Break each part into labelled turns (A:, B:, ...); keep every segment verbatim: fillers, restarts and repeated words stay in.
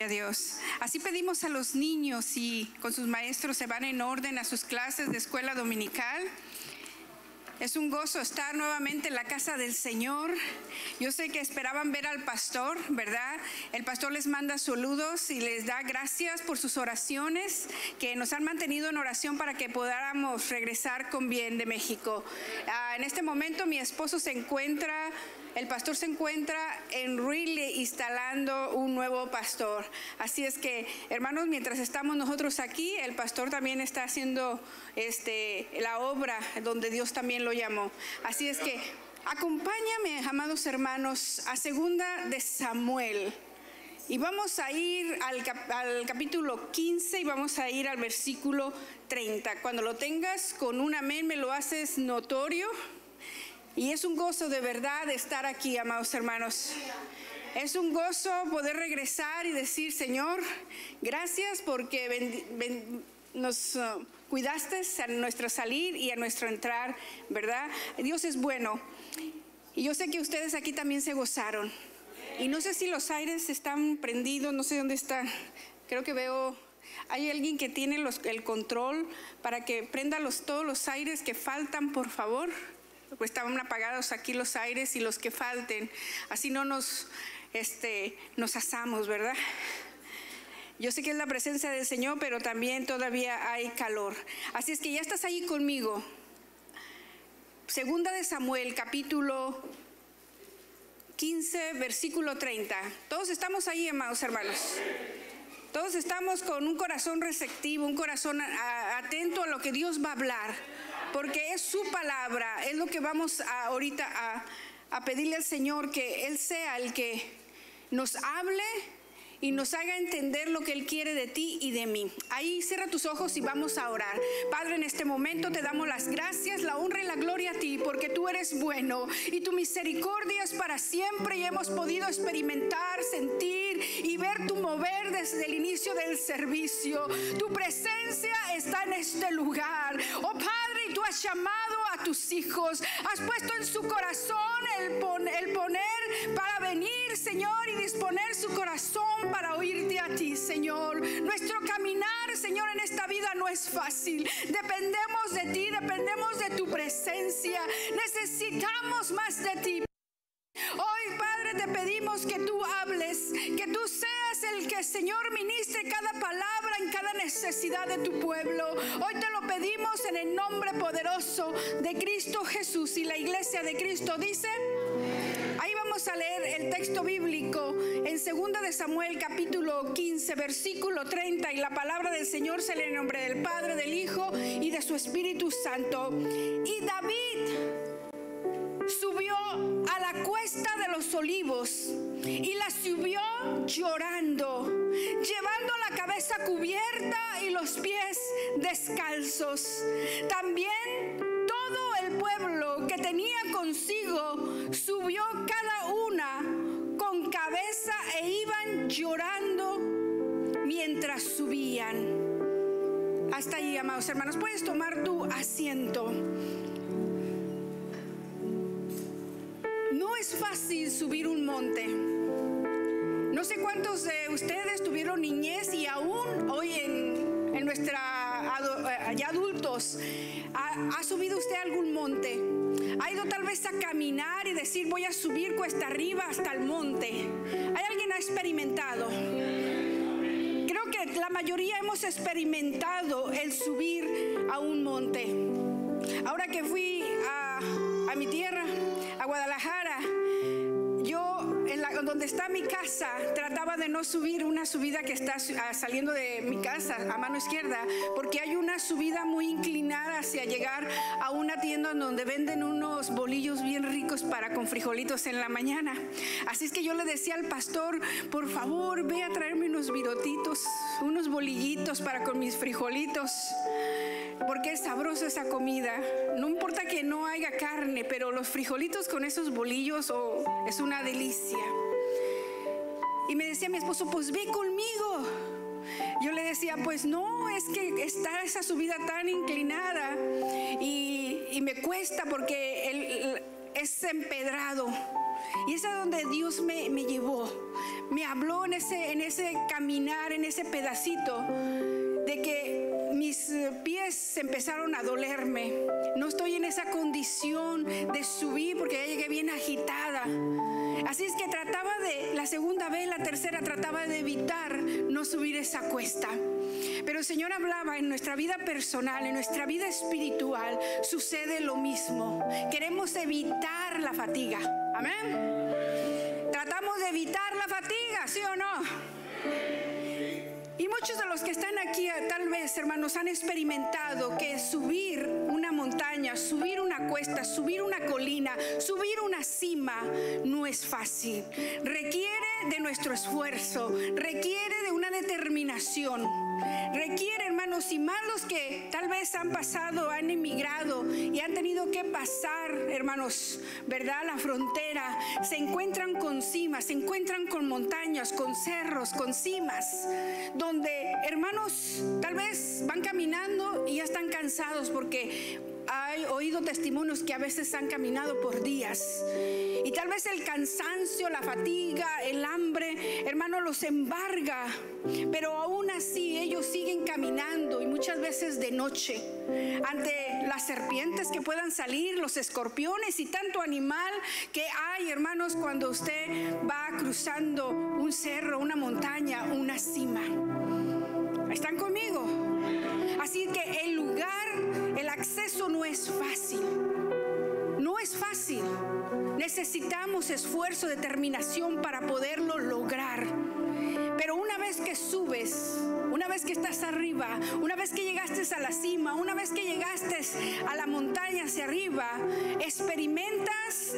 A: a Dios. Así pedimos a los niños y con sus maestros se van en orden a sus clases de escuela dominical. Es un gozo estar nuevamente en la casa del Señor. Yo sé que esperaban ver al pastor, ¿verdad? El pastor les manda saludos y les da gracias por sus oraciones que nos han mantenido en oración para que podamos regresar con bien de México. Ah, en este momento mi esposo se encuentra, el pastor se encuentra en Ridley instalando un nuevo pastor. Así es que, hermanos, mientras estamos nosotros aquí, el pastor también está haciendo este, la obra donde Dios también lo llamó. Así es que acompáñame, amados hermanos, a Segunda de Samuel. Y vamos a ir al, cap al capítulo quince y vamos a ir al versículo treinta. Cuando lo tengas con un amén me lo haces notorio. Y es un gozo de verdad estar aquí, amados hermanos. Es un gozo poder regresar y decir, Señor, gracias porque ben, ben, nos uh, cuidaste a nuestro salir y a nuestro entrar, ¿verdad? Dios es bueno. Y yo sé que ustedes aquí también se gozaron. Y no sé si los aires están prendidos, no sé dónde están. Creo que veo, hay alguien que tiene los, el control para que prenda los, todos los aires que faltan, por favor. Pues estaban apagados aquí los aires y los que falten. Así no nos, este, nos asamos, ¿verdad? Yo sé que es la presencia del Señor, pero también todavía hay calor. Así es que ya estás ahí conmigo. Segunda de Samuel, capítulo quince, versículo treinta. Todos estamos ahí, amados hermanos. Todos estamos con un corazón receptivo, un corazón a, atento a lo que Dios va a hablar. Porque es su palabra, es lo que vamos a, ahorita a, a pedirle al Señor, que Él sea el que nos hable y nos haga entender lo que Él quiere de ti y de mí. Ahí cierra tus ojos y vamos a orar. Padre, en este momento te damos las gracias, la honra y la gloria a ti, porque tú eres bueno y tu misericordia es para siempre, y hemos podido experimentar, sentir y ver tu mover desde el inicio del servicio. Tu presencia está en este lugar. Oh Padre, tú has llamado a tus hijos, has puesto en su corazón el, pon, el poner para venir, Señor, y disponer su corazón para oírte a ti, Señor. Nuestro caminar, Señor, en esta vida no es fácil. Dependemos de ti, dependemos de tu presencia. Necesitamos más de ti. Hoy, Padre, te pedimos que tú hables, que tú seas el que, Señor, ministre cada palabra en cada necesidad de tu pueblo. Hoy te lo pedimos en el nombre poderoso de Cristo Jesús. Y la iglesia de Cristo dice, ahí vamos a leer el texto bíblico en Segunda de Samuel, capítulo quince, versículo treinta. Y la palabra del Señor se lee en nombre del Padre, del Hijo y de su Espíritu Santo. Y David subió a la cuesta de los olivos y la subió llorando, llevando la cabeza cubierta y los pies descalzos. También todo el pueblo que tenía consigo subió cada una con cabeza e iban llorando mientras subían. Hasta ahí, amados hermanos, puedes tomar tu asiento. No es fácil subir un monte. No sé cuántos de ustedes tuvieron niñez y aún hoy en, en nuestra ya adultos ha, ha subido usted a algún monte. Ha ido tal vez a caminar y decir, voy a subir cuesta arriba hasta el monte. ¿Hay alguien que ha experimentado? Creo que la mayoría hemos experimentado el subir a un monte. Ahora que fui a, a mi tierra, a Guadalajara, yo en la, donde está mi casa trataba de no subir una subida que está saliendo de mi casa a mano izquierda, porque hay una subida muy inclinada hacia llegar a una tienda donde venden unos bolillos bien ricos para con frijolitos en la mañana. Así es que yo le decía al pastor, por favor ve a traerme unos virotitos, unos bolillitos para con mis frijolitos, porque es sabrosa esa comida. No importa que no haya carne, pero los frijolitos con esos bolillos, oh, es una delicia. Y me decía mi esposo, pues ve conmigo. Yo le decía, pues no, es que está esa subida tan inclinada y, y me cuesta porque el, el, es empedrado. Y es a donde Dios me, me llevó. me habló en ese, en ese caminar, en ese pedacito, de que mis pies empezaron a dolerme. No estoy en esa condición de subir porque ya llegué bien agitada. Así es que trataba de, la segunda vez, la tercera, trataba de evitar no subir esa cuesta. Pero el Señor hablaba en nuestra vida personal, en nuestra vida espiritual, sucede lo mismo. Queremos evitar la fatiga. Amén. Tratamos de evitar la fatiga, ¿sí o no? Y muchos de los que están aquí, tal vez, hermanos, han experimentado que subir una montaña, subir una cuesta, subir una colina, subir una cima no es fácil. Requiere de nuestro esfuerzo, requiere de una determinación. Requiere, hermanos, y más los que tal vez han pasado, han emigrado y han tenido que pasar, hermanos, ¿verdad? La frontera, se encuentran con cimas, se encuentran con montañas, con cerros, con cimas, donde, hermanos, tal vez van caminando y ya están cansados porque he oído testimonios que a veces han caminado por días y tal vez el cansancio, la fatiga, el hambre, hermano, los embarga, pero aún así ellos siguen caminando y muchas veces de noche ante las serpientes que puedan salir, los escorpiones y tanto animal que hay, hermanos, cuando usted va cruzando un cerro, una montaña, una cima. ¿Están conmigo? Así que el lugar, el acceso no es fácil. No es fácil. Necesitamos esfuerzo, determinación para poderlo lograr. Pero una vez que subes, una vez que estás arriba, una vez que llegaste a la cima, una vez que llegaste a la montaña hacia arriba, experimentas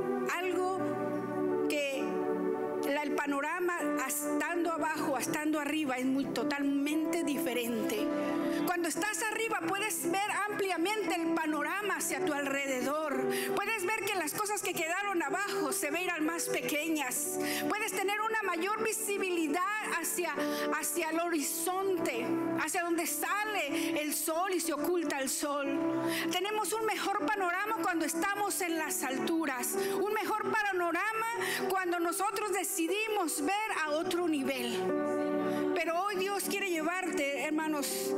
A: algo que el panorama estando abajo, estando arriba es muy totalmente diferente. Cuando estás arriba puedes ver ampliamente el panorama hacia tu alrededor. Puedes ver que las cosas que quedaron abajo se verán más pequeñas. Puedes tener una mayor visibilidad hacia, hacia el horizonte, hacia donde sale el sol y se oculta el sol. Tenemos un mejor panorama cuando estamos en las alturas. Un mejor panorama cuando nosotros decidimos ver a otro nivel. Pero hoy Dios quiere llevarte, hermanos,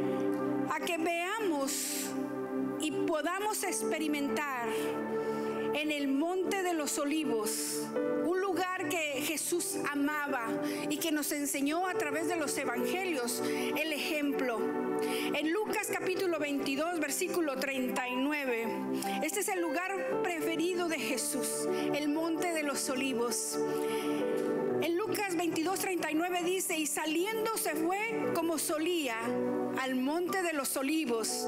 A: a que veamos y podamos experimentar en el Monte de los Olivos, un lugar que Jesús amaba y que nos enseñó a través de los evangelios el ejemplo. En Lucas capítulo veintidós, versículo treinta y nueve, este es el lugar preferido de Jesús, el Monte de los Olivos. En Lucas veintidós, treinta y nueve dice: y saliendo se fue como solía al Monte de los Olivos,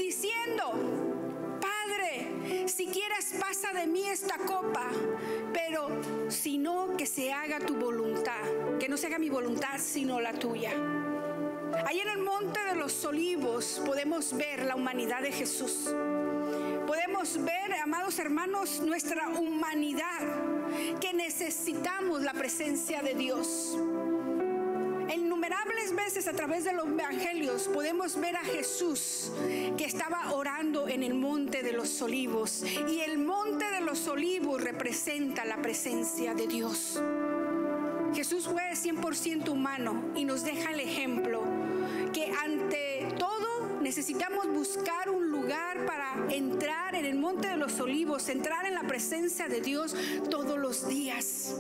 A: diciendo: Padre, si quieres pasa de mí esta copa, pero si no, que se haga tu voluntad, que no se haga mi voluntad sino la tuya. Ahí en el Monte de los Olivos podemos ver la humanidad de Jesús. Podemos ver, amados hermanos, nuestra humanidad, que necesitamos la presencia de Dios. Innumerables veces a través de los evangelios podemos ver a Jesús que estaba orando en el Monte de los Olivos, y el Monte de los Olivos representa la presencia de Dios. Jesús fue cien por ciento humano y nos deja el ejemplo que ante todo necesitamos buscar un lugar para entrar en el Monte de los Olivos, entrar en la presencia de Dios todos los días.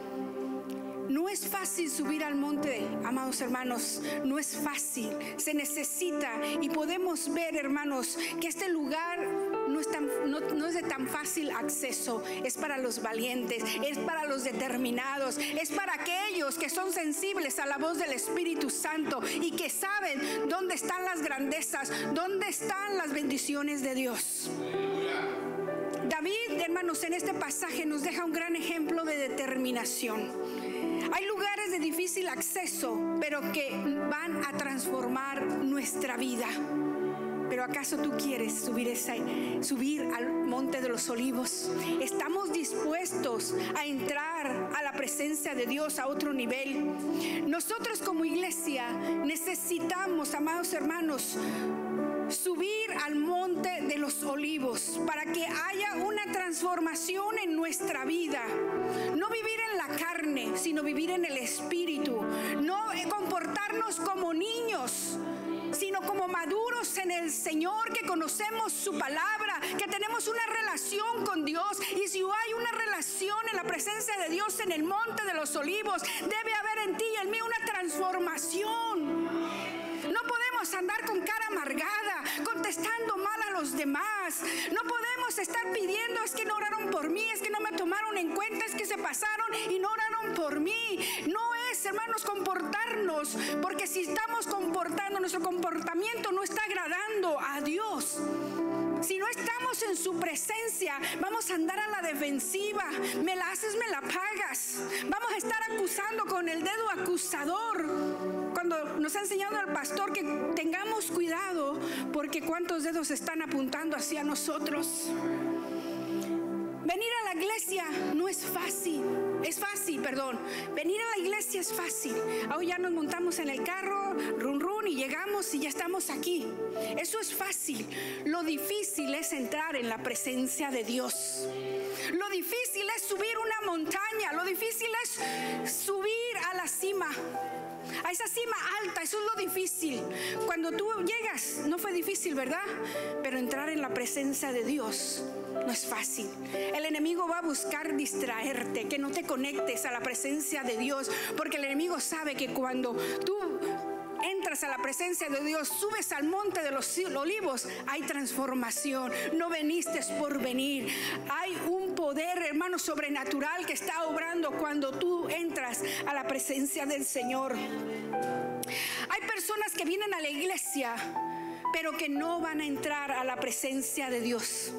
A: No es fácil subir al monte, amados hermanos, no es fácil, se necesita, y podemos ver, hermanos, que este lugar no es, tan, no, no es de tan fácil acceso. Es para los valientes, es para los determinados, es para aquellos que son sensibles a la voz del Espíritu Santo y que saben dónde están las grandezas, dónde están las bendiciones de Dios. David, hermanos, en este pasaje nos deja un gran ejemplo de determinación. Hay lugares de difícil acceso, pero que van a transformar nuestra vida. Pero ¿acaso tú quieres subir, esa, subir al Monte de los Olivos? ¿Estamos dispuestos a entrar a la presencia de Dios a otro nivel? Nosotros como iglesia necesitamos, amados hermanos, subir al monte de los olivos para que haya una transformación en nuestra vida. No vivir en la carne, sino vivir en el espíritu. No comportarnos como niños, sino como maduros en el Señor, que conocemos su palabra, que tenemos una relación con Dios. Y si hay una relación en la presencia de Dios en el monte de los olivos, debe haber en ti y en mí una transformación. No podemos andar con cara amargada, contestando mal a los demás. No podemos estar pidiendo, es que no oraron por mí, es que no me tomaron en cuenta, es que se pasaron y no oraron por mí. No es, hermanos, comportarnos, porque si estamos comportando, nuestro comportamiento no está agradando a Dios. Si no estamos en su presencia, vamos a andar a la defensiva. Me la haces, me la pagas. Vamos a estar acusando con el dedo acusador. Cuando nos ha enseñado el pastor que tengamos cuidado, porque cuántos dedos están apuntando hacia nosotros. Venir a la iglesia no es fácil, es fácil, perdón. Venir a la iglesia es fácil. Hoy ya nos montamos en el carro, run run, y llegamos y ya estamos aquí. Eso es fácil. Lo difícil es entrar en la presencia de Dios. Lo difícil es subir una montaña. Lo difícil es subir a la cima, a esa cima alta. Eso es lo difícil. Cuando tú llegas, no fue difícil, ¿verdad? Pero entrar en la presencia de Dios no es fácil. El enemigo va a buscar distraerte, que no te conectes a la presencia de Dios, porque el enemigo sabe que cuando tú entras a la presencia de Dios, subes al monte de los olivos, hay transformación. No veniste por venir. Hay un poder, hermano, sobrenatural que está obrando cuando tú entras a la presencia del Señor. Hay personas que vienen a la iglesia, pero que no van a entrar a la presencia de Dios.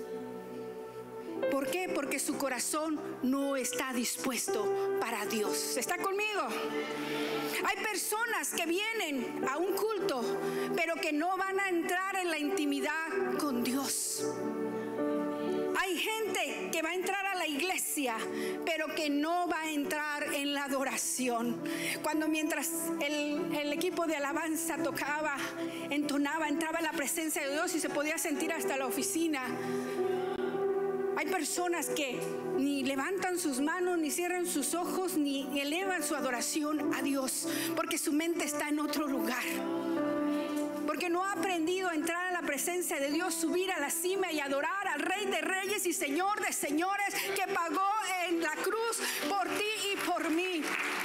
A: ¿Por qué? Porque su corazón no está dispuesto para Dios. ¿Está conmigo? Hay personas que vienen a un culto, pero que no van a entrar en la intimidad con Dios. Hay gente que va a entrar a la iglesia, pero que no va a entrar en la adoración. Cuando mientras el, el equipo de alabanza tocaba, entonaba, entraba en la presencia de Dios y se podía sentir hasta la oficina. Hay personas que ni levantan sus manos, ni cierran sus ojos, ni elevan su adoración a Dios, porque su mente está en otro lugar. Porque no ha aprendido a entrar a la presencia de Dios, subir a la cima y adorar al Rey de Reyes y Señor de Señores, que pagó en la cruz por ti y por mí.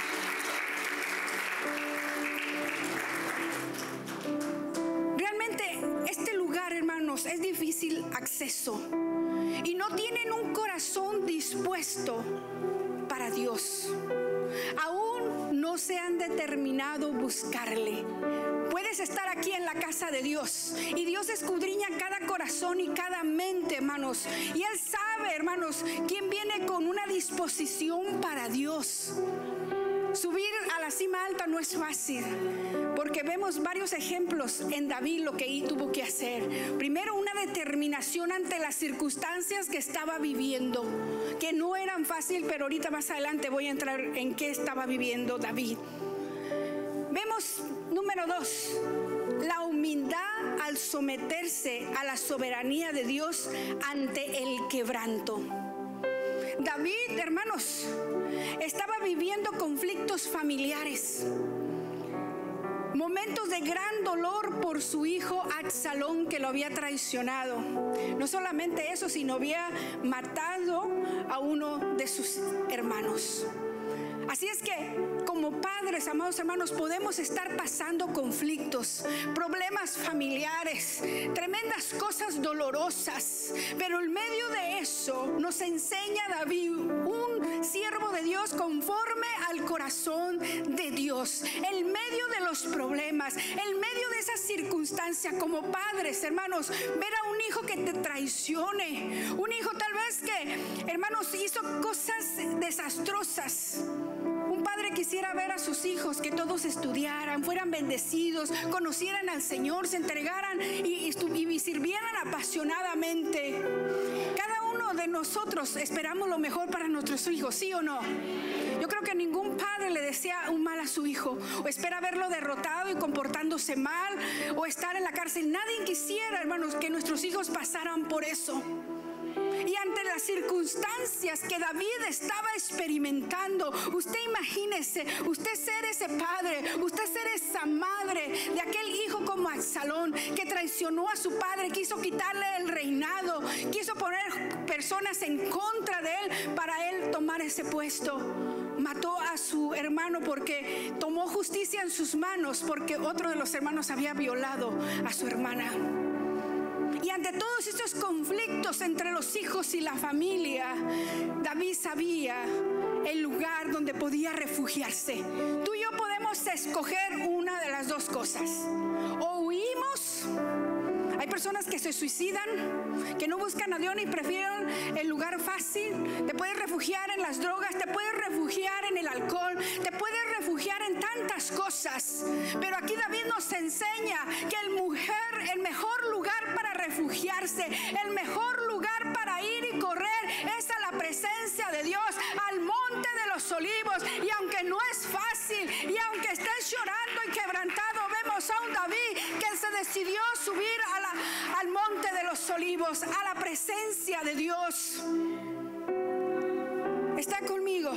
A: Realmente este lugar, hermanos, es difícil acceso. Y no tienen un corazón dispuesto para Dios. Aún no se han determinado buscarle. Puedes estar aquí en la casa de Dios y Dios escudriña cada corazón y cada mente, hermanos. Y Él sabe, hermanos, quién viene con una disposición para Dios. Subir a la cima alta no es fácil, porque vemos varios ejemplos en David lo que él tuvo que hacer. Primero, una determinación ante las circunstancias que estaba viviendo, que no eran fáciles, pero ahorita más adelante voy a entrar en qué estaba viviendo David. Vemos, número dos, la humildad al someterse a la soberanía de Dios ante el quebranto. David, hermanos, estaba viviendo conflictos familiares, momentos de gran dolor por su hijo Absalón, que lo había traicionado. No solamente eso, sino había matado a uno de sus hermanos. Así es que, como padres, amados hermanos, podemos estar pasando conflictos, problemas familiares, tremendas cosas dolorosas. Pero en medio de eso nos enseña David, un siervo de Dios conforme al corazón de Dios. En medio de los problemas, en medio de esas circunstancias, como padres, hermanos, ver a un hijo que te traicione, un hijo tal vez que, hermanos, hizo cosas desastrosas. Un padre quisiera ver a sus hijos que todos estudiaran, fueran bendecidos, conocieran al Señor, se entregaran y, y, y sirvieran apasionadamente. Cada uno de nosotros esperamos lo mejor para nuestros hijos, ¿sí o no? Yo creo que ningún padre le desea un mal a su hijo, o espera verlo derrotado y comportándose mal, o estar en la cárcel. Nadie quisiera, hermanos, que nuestros hijos pasaran por eso. Y ante las circunstancias que David estaba experimentando, usted imagínese, usted ser ese padre, usted ser esa madre de aquel hijo como Absalón, que traicionó a su padre, quiso quitarle el reinado, quiso poner personas en contra de él para él tomar ese puesto. Mató a su hermano porque tomó justicia en sus manos, porque otro de los hermanos había violado a su hermana. Y ante todos estos conflictos entre los hijos y la familia, David sabía el lugar donde podía refugiarse. Tú y yo podemos escoger una de las dos cosas: o huimos. Hay personas que se suicidan, que no buscan a Dios y prefieren el lugar fácil. Te puedes refugiar en las drogas, te puedes refugiar en el alcohol, te puedes refugiar en tantas cosas. Pero aquí David nos enseña que el mujer, el mejor lugar para refugiarse, el mejor lugar para ir y correr es a la presencia de Dios, al monte de los olivos. Y aunque no es fácil, y aunque estés llorando y quebrantado, vemos a un David que se decidió subir a la al monte de los olivos, a la presencia de Dios. ¿Está conmigo?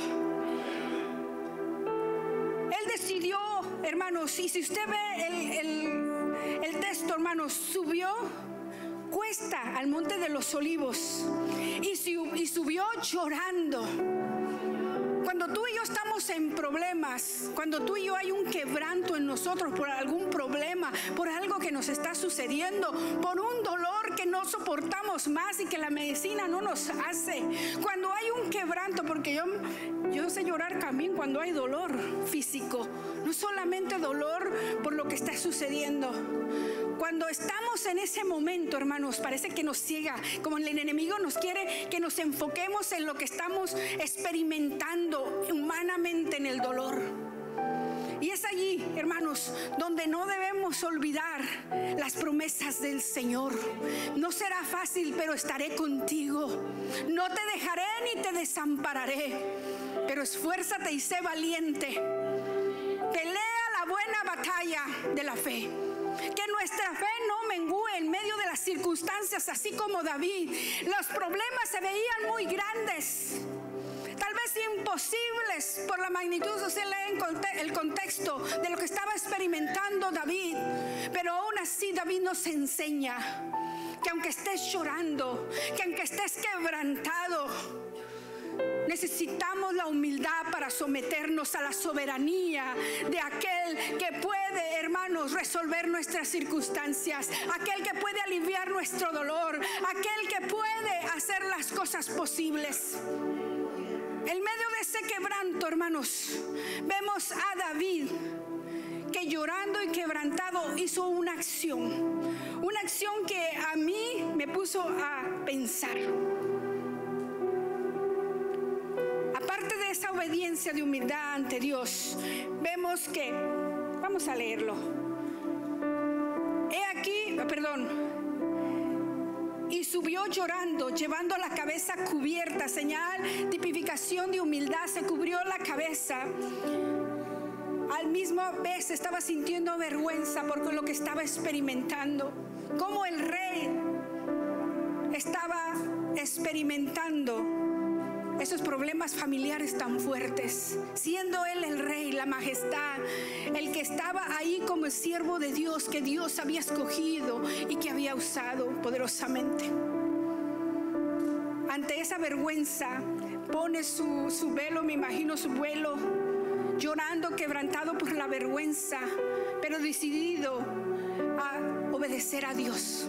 A: Él decidió, hermanos, y si usted ve el, el, el texto, hermanos, subió cuesta al monte de los olivos y, y subió llorando. Cuando tú y yo estamos en problemas, cuando tú y yo hay un quebranto en nosotros por algún problema, por algo que nos está sucediendo, por un dolor que no soportamos más y que la medicina no nos hace, cuando hay un quebranto, porque yo, yo sé llorar también cuando hay dolor físico, no solamente dolor por lo que está sucediendo. Cuando estamos en ese momento, hermanos, parece que nos ciega, como el enemigo nos quiere que nos enfoquemos en lo que estamos experimentando humanamente en el dolor. Y es allí, hermanos, donde no debemos olvidar las promesas del Señor. No será fácil, pero estaré contigo. No te dejaré ni te desampararé, pero esfuérzate y sé valiente. Pelea la buena batalla de la fe. Que nuestra fe no mengüe en medio de las circunstancias, así como David. Los problemas se veían muy grandes, tal vez imposibles por la magnitud. Usted lee el contexto de lo que estaba experimentando David, pero aún así David nos enseña que aunque estés llorando, que aunque estés quebrantado, necesitamos la humildad para someternos a la soberanía de aquel que puede, hermanos, resolver nuestras circunstancias, aquel que puede aliviar nuestro dolor, aquel que puede hacer las cosas posibles. En medio de ese quebranto, hermanos, vemos a David que llorando y quebrantado hizo una acción, una acción que a mí me puso a pensar. Aparte de esa obediencia de humildad ante Dios, vemos que, vamos a leerlo. He aquí, perdón, y subió llorando, llevando la cabeza cubierta, señal, tipificación de humildad, se cubrió la cabeza. Al mismo vez estaba sintiendo vergüenza por lo que estaba experimentando, como el rey estaba experimentando esos problemas familiares tan fuertes, siendo él el rey, la majestad, el que estaba ahí como el siervo de Dios, que Dios había escogido y que había usado poderosamente. Ante esa vergüenza pone su, su velo, me imagino su velo, llorando, quebrantado por la vergüenza, pero decidido a obedecer a Dios.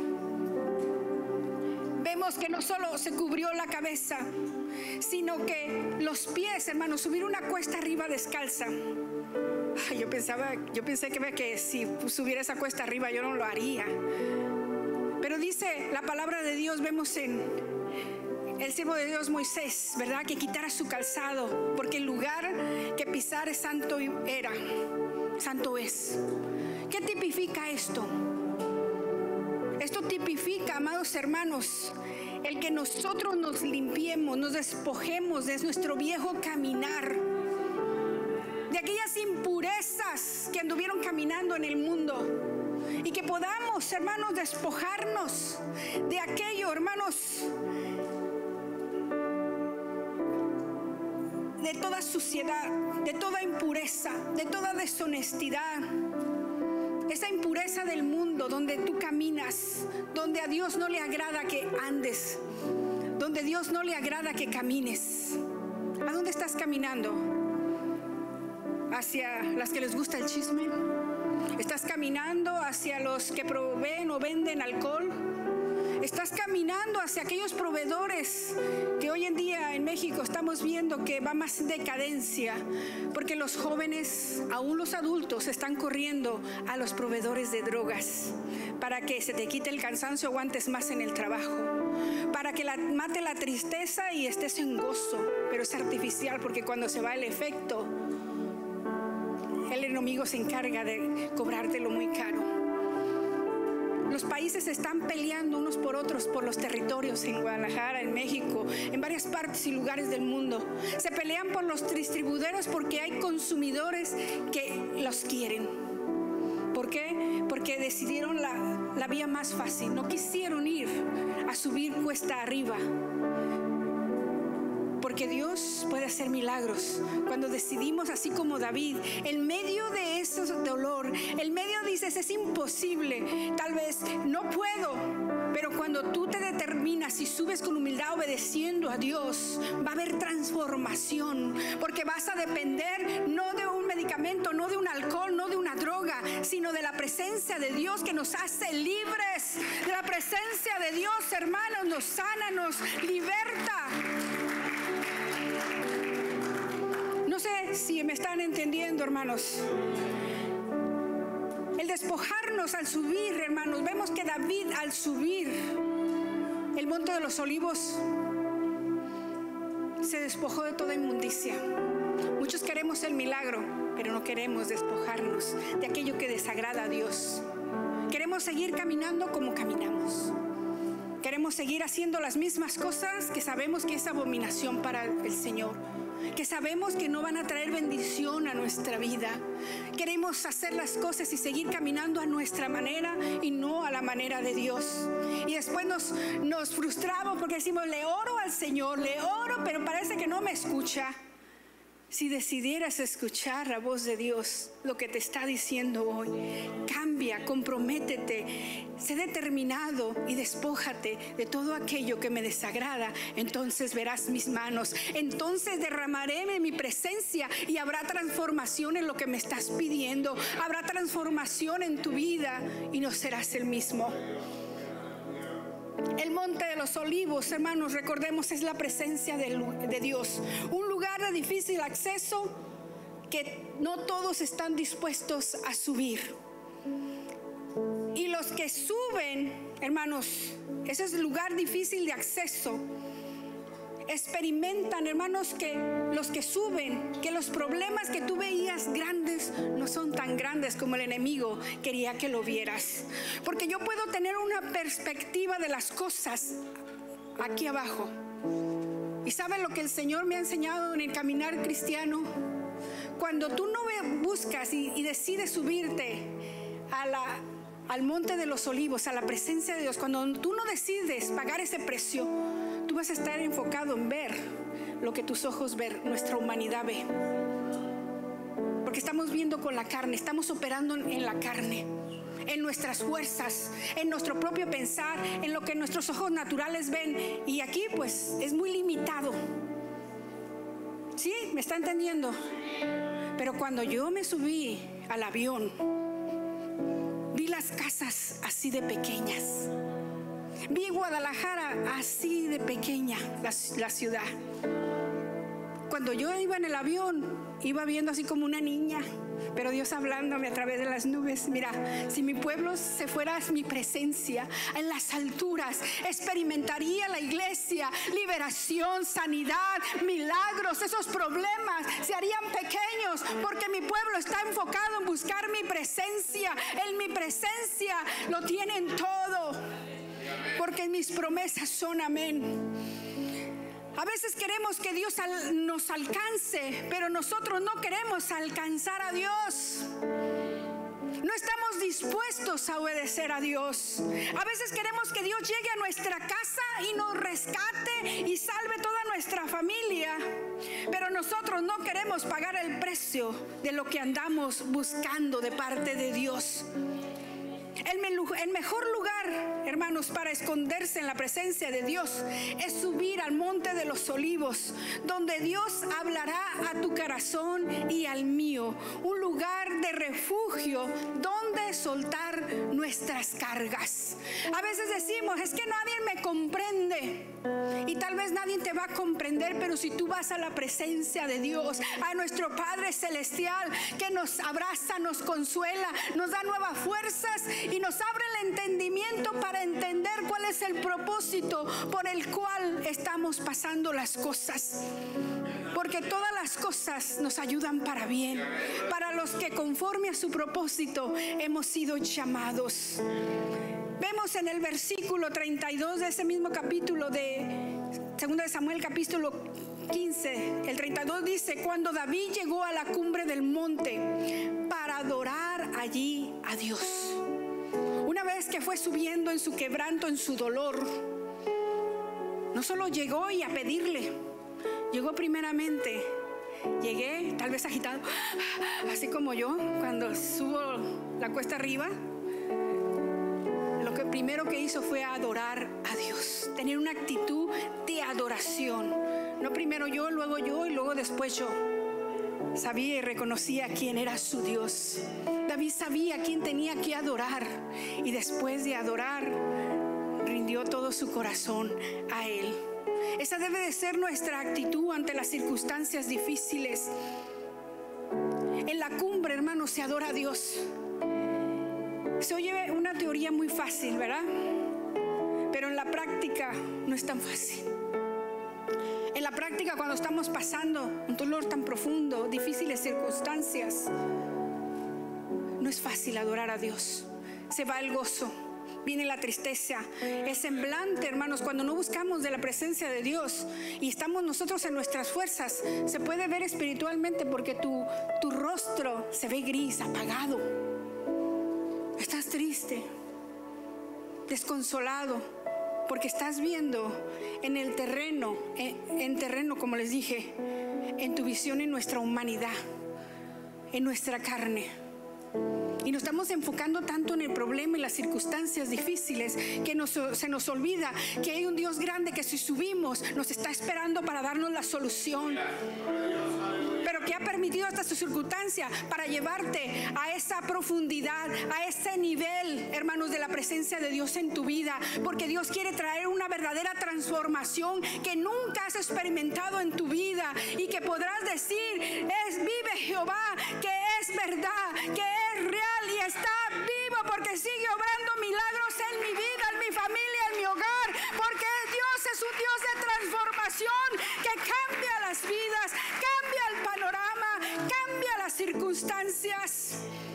A: Vemos que no solo se cubrió la cabeza, sino que los pies, hermanos, subir una cuesta arriba descalza. Ay, yo pensaba, yo pensé que, que si subiera esa cuesta arriba yo no lo haría. Pero dice la palabra de Dios, vemos en el siervo de Dios Moisés, ¿verdad? Que quitara su calzado, porque el lugar que pisar es santo era, santo es. ¿Qué tipifica esto? Esto tipifica, amados hermanos, el que nosotros nos limpiemos, nos despojemos de nuestro viejo caminar, impurezas que anduvieron caminando en el mundo. Y que podamos, hermanos, despojarnos de aquello, hermanos, de toda suciedad, de toda impureza, de toda deshonestidad. Esa impureza del mundo donde tú caminas, donde a Dios no le agrada que andes, donde Dios no le agrada que camines. ¿A dónde estás caminando? ¿Hacia las que les gusta el chisme? ¿Estás caminando hacia los que proveen o venden alcohol? ¿Estás caminando hacia aquellos proveedores que hoy en día en México estamos viendo que va más decadencia? Porque los jóvenes, aún los adultos, están corriendo a los proveedores de drogas para que se te quite el cansancio, aguantes más en el trabajo, para que la, mate la tristeza y estés en gozo. Pero es artificial, porque cuando se va el efecto, el enemigo se encarga de cobrártelo muy caro. Los países están peleando unos por otros por los territorios en Guadalajara, en México, en varias partes y lugares del mundo. Se pelean por los distribuidores porque hay consumidores que los quieren. ¿Por qué? Porque decidieron la, la vía más fácil. No quisieron ir a subir cuesta arriba. Porque Dios puede hacer milagros cuando decidimos, así como David, en medio de ese dolor, en medio dices, es imposible, tal vez no puedo, pero cuando tú te determinas y subes con humildad obedeciendo a Dios, va a haber transformación, porque vas a depender no de un medicamento, no de un alcohol, no de una droga, sino de la presencia de Dios que nos hace libres. De la presencia de Dios, hermanos, nos sana, nos liberta. No sé si me están entendiendo, hermanos. El despojarnos al subir, hermanos. Vemos que David, al subir el monte de los olivos, se despojó de toda inmundicia. Muchos queremos el milagro, pero no queremos despojarnos de aquello que desagrada a Dios. Queremos seguir caminando como caminamos. Queremos seguir haciendo las mismas cosas que sabemos que es abominación para el Señor, que sabemos que no van a traer bendición a nuestra vida. Queremos hacer las cosas y seguir caminando a nuestra manera y no a la manera de Dios. Y después nos, nos frustramos porque decimos, le oro al Señor, le oro, pero parece que no me escucha. Si decidieras escuchar la voz de Dios, lo que te está diciendo hoy, cambia, comprométete, sé determinado y despójate de todo aquello que me desagrada. Entonces verás mis manos, entonces derramaré de mi presencia y habrá transformación en lo que me estás pidiendo. Habrá transformación en tu vida y no serás el mismo. El monte de los olivos, hermanos, recordemos, es la presencia de, de Dios. Un lugar de difícil acceso que no todos están dispuestos a subir. Y los que suben, hermanos, ese es el lugar difícil de acceso. Experimentan, hermanos, que los que suben, que los problemas que tú veías grandes no son tan grandes como el enemigo quería que lo vieras. Porque yo puedo tener una perspectiva de las cosas aquí abajo. ¿Y saben lo que el Señor me ha enseñado en el caminar cristiano? Cuando tú no buscas y, y decides subirte a la, al monte de los olivos, a la presencia de Dios, cuando tú no decides pagar ese precio, tú vas a estar enfocado en ver lo que tus ojos ven, nuestra humanidad ve. Porque estamos viendo con la carne, estamos operando en la carne, en nuestras fuerzas, en nuestro propio pensar, en lo que nuestros ojos naturales ven. Y aquí pues es muy limitado. ¿Sí? ¿Me está entendiendo? Pero cuando yo me subí al avión, vi las casas así de pequeñas. Vi Guadalajara así de pequeña, la, la ciudad. Cuando yo iba en el avión, iba viendo así como una niña, pero Dios hablándome a través de las nubes. Mira, si mi pueblo se fuera a mi presencia, en las alturas, experimentaría la iglesia, liberación, sanidad, milagros. Esos problemas se harían pequeños, porque mi pueblo está enfocado en buscar mi presencia. En mi presencia lo tienen todo, porque mis promesas son amén. A veces queremos que Dios al- nos alcance, pero nosotros no queremos alcanzar a Dios. No estamos dispuestos a obedecer a Dios. A veces queremos que Dios llegue a nuestra casa y nos rescate y salve toda nuestra familia, pero nosotros no queremos pagar el precio de lo que andamos buscando de parte de Dios. El, melu- el mejor lugar, hermanos, para esconderse en la presencia de Dios es subir al monte de los olivos, donde Dios hablará a tu corazón y al mío. Un lugar de refugio donde soltar nuestras cargas. A veces decimos, es que nadie me comprende. Y tal vez nadie te va a comprender, pero si tú vas a la presencia de Dios, a nuestro Padre Celestial, que nos abraza, nos consuela, nos da nuevas fuerzas y nos abre el entendimiento para entender cuál es el propósito por el cual estamos pasando las cosas. Porque todas las cosas nos ayudan para bien, para los que conforme a su propósito hemos sido llamados. Vemos en el versículo treinta y dos de ese mismo capítulo de segundo de Samuel, capítulo quince, el treinta y dos dice: cuando David llegó a la cumbre del monte para adorar allí a Dios. Una vez que fue subiendo en su quebranto, en su dolor, no solo llegó y a pedirle, llegó primeramente, llegué tal vez agitado, así como yo cuando subo la cuesta arriba. Lo que primero que hizo fue adorar a Dios, tener una actitud de adoración. No primero yo, luego yo y luego después yo. Sabía y reconocía quién era su Dios. David sabía quién tenía que adorar, y después de adorar rindió todo su corazón a Él. Esa debe de ser nuestra actitud ante las circunstancias difíciles. En la cumbre, hermanos, se adora a Dios. Se oye una teoría muy fácil, ¿verdad? Pero en la práctica no es tan fácil. En la práctica, cuando estamos pasando un dolor tan profundo, difíciles circunstancias, no es fácil adorar a Dios. Se va el gozo, viene la tristeza, el semblante, hermanos. Cuando no buscamos de la presencia de Dios y estamos nosotros en nuestras fuerzas, se puede ver espiritualmente, porque tu, tu rostro se ve gris, apagado. Estás triste, desconsolado, porque estás viendo en el terreno, en, en terreno, como les dije, en tu visión, en nuestra humanidad, en nuestra carne. Y nos estamos enfocando tanto en el problema y las circunstancias difíciles que nos, se nos olvida que hay un Dios grande que si subimos nos está esperando para darnos la solución. Pero que ha permitido esta circunstancia para llevarte a esa profundidad, a ese nivel, hermanos, de la presencia de Dios en tu vida. Porque Dios quiere traer una verdadera transformación que nunca has experimentado en tu vida, y que podrás decir: es vive Jehová, que es verdad, que es real y está vivo, porque sigue obrando milagros en mi vida, en mi familia, en mi hogar, porque Dios es un Dios de transformación que cambia las vidas, cambia el panorama, cambia las circunstancias.